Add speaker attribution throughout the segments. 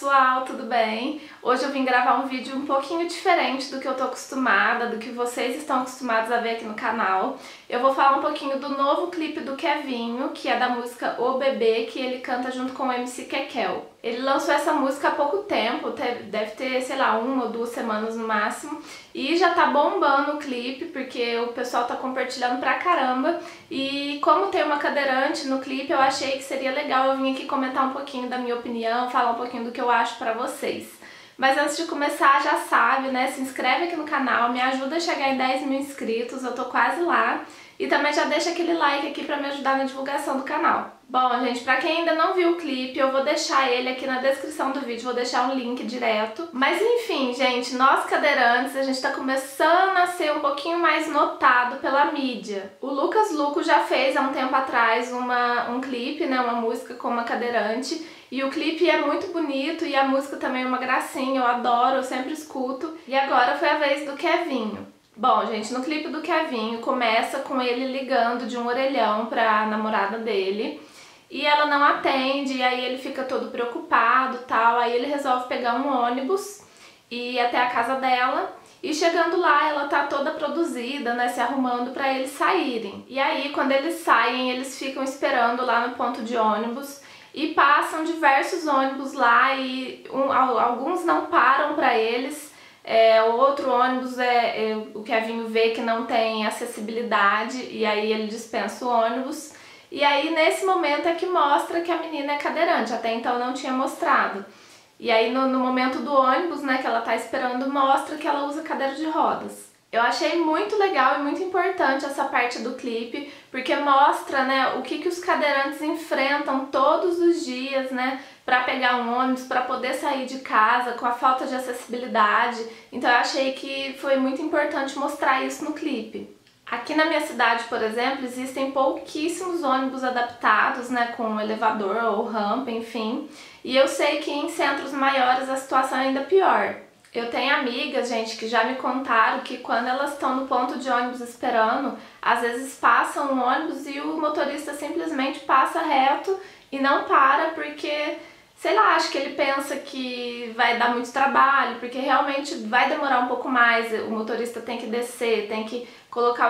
Speaker 1: pessoal, tudo bem? Hoje eu vim gravar um vídeo um pouquinho diferente do que eu tô acostumada, do que vocês estão acostumados a ver aqui no canal. Eu vou falar um pouquinho do novo clipe do Kevinho, que é da música O Bebê, que ele canta junto com o MC Kekel. Ele lançou essa música há pouco tempo, deve ter, sei lá, 1 ou 2 semanas no máximo, e já tá bombando o clipe, porque o pessoal tá compartilhando pra caramba, e como tem uma cadeirante no clipe, eu achei que seria legal eu vir aqui comentar um pouquinho da minha opinião, falar um pouquinho do que eu acho pra vocês. Mas antes de começar, já sabe, né, se inscreve aqui no canal, me ajuda a chegar em 10 mil inscritos, eu tô quase lá. E também já deixa aquele like aqui pra me ajudar na divulgação do canal. Bom, gente, pra quem ainda não viu o clipe, eu vou deixar ele aqui na descrição do vídeo, vou deixar um link direto. Mas enfim, gente, nós cadeirantes, a gente tá começando a ser um pouquinho mais notado pela mídia. O Lucas Luco já fez há um tempo atrás um clipe, né, uma música com uma cadeirante. E o clipe é muito bonito e a música também é uma gracinha, eu adoro, eu sempre escuto. E agora foi a vez do Kevinho. Bom, gente, no clipe do Kevinho começa com ele ligando de um orelhão pra namorada dele e ela não atende, e aí ele fica todo preocupado e tal, aí ele resolve pegar um ônibus e ir até a casa dela, e chegando lá ela tá toda produzida, né, se arrumando pra eles saírem. E aí quando eles saem, eles ficam esperando lá no ponto de ônibus e passam diversos ônibus lá e alguns não param pra eles. O outro ônibus o Kevinho vê que não tem acessibilidade e aí ele dispensa o ônibus. E aí nesse momento é que mostra que a menina é cadeirante, até então não tinha mostrado. E aí no momento do ônibus, né, que ela tá esperando, mostra que ela usa cadeira de rodas. Eu achei muito legal e muito importante essa parte do clipe, porque mostra, né, o que os cadeirantes enfrentam todos os dias, né, para pegar um ônibus, para poder sair de casa com a falta de acessibilidade. Então eu achei que foi muito importante mostrar isso no clipe. Aqui na minha cidade, por exemplo, existem pouquíssimos ônibus adaptados, né, com elevador ou rampa, enfim. E eu sei que em centros maiores a situação é ainda pior. Eu tenho amigas, gente, que já me contaram que quando elas estão no ponto de ônibus esperando, às vezes passam um ônibus e o motorista simplesmente passa reto e não para porque, sei lá, acho que ele pensa que vai dar muito trabalho, porque realmente vai demorar um pouco mais, o motorista tem que descer, tem que colocar o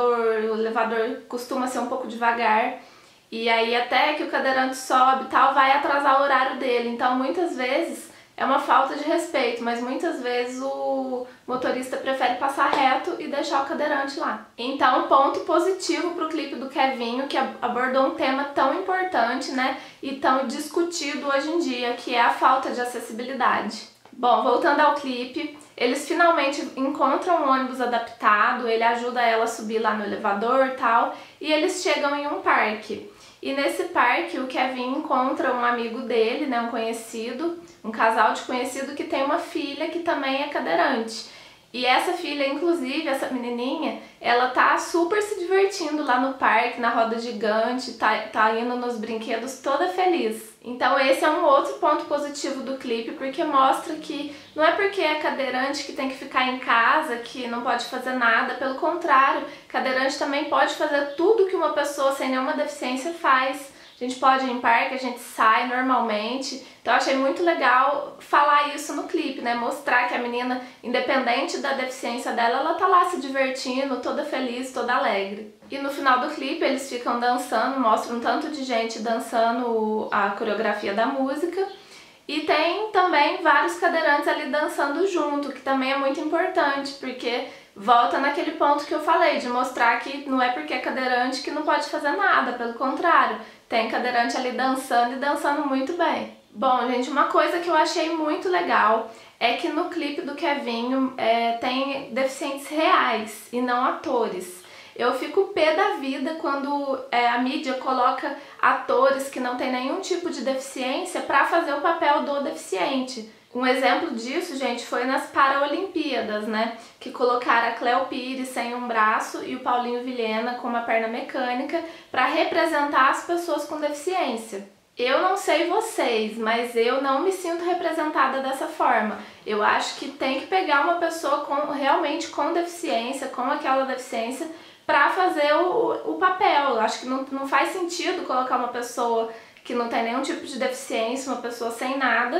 Speaker 1: elevador costuma ser um pouco devagar, e aí até que o cadeirante sobe e tal, vai atrasar o horário dele, então muitas vezes é uma falta de respeito, mas muitas vezes o motorista prefere passar reto e deixar o cadeirante lá. Então, ponto positivo pro clipe do Kevinho, que abordou um tema tão importante, né, e tão discutido hoje em dia, que é a falta de acessibilidade. Bom, voltando ao clipe, eles finalmente encontram um ônibus adaptado, ele ajuda ela a subir lá no elevador e tal, e eles chegam em um parque. E nesse parque o Kevin encontra um amigo dele, né, um conhecido, um casal de conhecido que tem uma filha que também é cadeirante. E essa filha, inclusive, essa menininha, ela tá super se divertindo lá no parque, na roda gigante, tá indo nos brinquedos toda feliz. Então esse é um outro ponto positivo do clipe, porque mostra que não é porque é cadeirante que tem que ficar em casa, que não pode fazer nada, pelo contrário, cadeirante também pode fazer tudo que uma pessoa sem nenhuma deficiência faz. A gente pode ir em parque, a gente sai normalmente, então eu achei muito legal falar isso no clipe, né? Mostrar que a menina, independente da deficiência dela, ela tá lá se divertindo, toda feliz, toda alegre. E no final do clipe eles ficam dançando, mostram um tanto de gente dançando a coreografia da música. E tem também vários cadeirantes ali dançando junto, que também é muito importante, porque volta naquele ponto que eu falei, de mostrar que não é porque é cadeirante que não pode fazer nada, pelo contrário, tem cadeirante ali dançando e dançando muito bem. Bom, gente, uma coisa que eu achei muito legal é que no clipe do Kevinho tem deficientes reais e não atores. Eu fico pé da vida quando a mídia coloca atores que não têm nenhum tipo de deficiência para fazer o papel do deficiente. Um exemplo disso, gente, foi nas Paralimpíadas, né? Que colocaram a Cléo Pires sem um braço e o Paulinho Vilhena com uma perna mecânica para representar as pessoas com deficiência. Eu não sei vocês, mas eu não me sinto representada dessa forma. Eu acho que tem que pegar uma pessoa realmente com deficiência, com aquela deficiência, para fazer o papel. Eu acho que não faz sentido colocar uma pessoa que não tem nenhum tipo de deficiência, uma pessoa sem nada,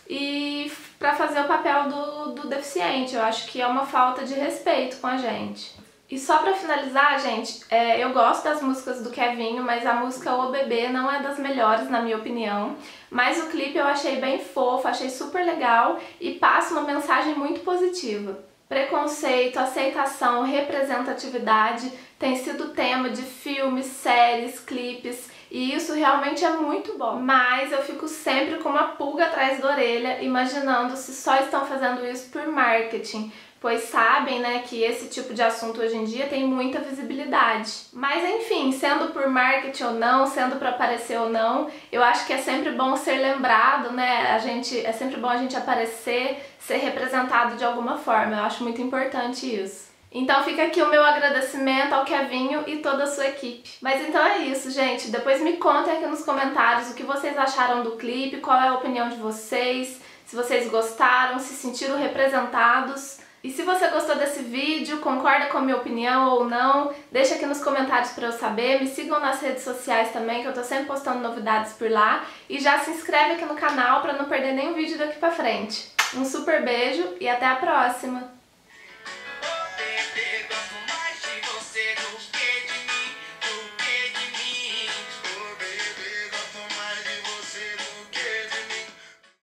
Speaker 1: e pra fazer o papel do deficiente. Eu acho que é uma falta de respeito com a gente. E só pra finalizar, gente, eu gosto das músicas do Kevinho, mas a música O Bebê não é das melhores, na minha opinião. Mas o clipe eu achei bem fofo, achei super legal e passa uma mensagem muito positiva. Preconceito, aceitação, representatividade tem sido tema de filmes, séries, clipes, e isso realmente é muito bom. Mas eu fico sempre com uma pulga atrás da orelha, imaginando se só estão fazendo isso por marketing, pois sabem, né, que esse tipo de assunto hoje em dia tem muita visibilidade. Mas enfim, sendo por marketing ou não, sendo para aparecer ou não, eu acho que é sempre bom ser lembrado, né? É sempre bom a gente aparecer, ser representado de alguma forma. Eu acho muito importante isso. Então fica aqui o meu agradecimento ao Kevinho e toda a sua equipe. Mas então é isso, gente. Depois me contem aqui nos comentários o que vocês acharam do clipe, qual é a opinião de vocês, se vocês gostaram, se sentiram representados. E se você gostou desse vídeo, concorda com a minha opinião ou não, deixa aqui nos comentários para eu saber. Me sigam nas redes sociais também, que eu tô sempre postando novidades por lá. E já se inscreve aqui no canal para não perder nenhum vídeo daqui pra frente. Um super beijo e até a próxima!